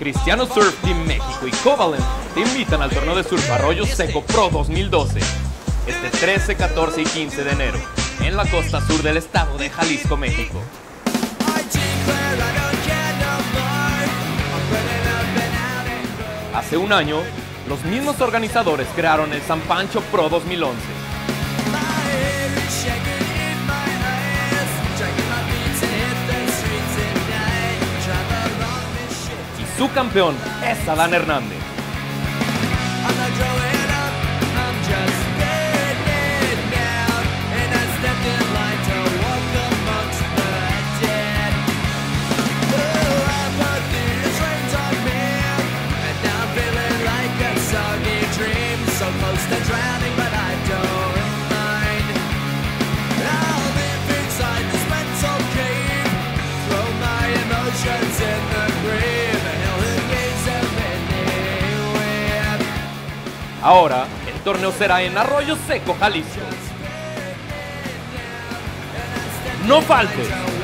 Cristiano Surf Team México y Covalent te invitan al torneo de surf Arroyo Seco Pro 2012, este 13, 14 y 15 de enero, en la costa sur del estado de Jalisco, México. Hace un año, los mismos organizadores crearon el San Pancho Pro 2011. Y su campeón es Adán Hernández. Ahora, el torneo será en Arroyo Seco, Jalisco. ¡No faltes!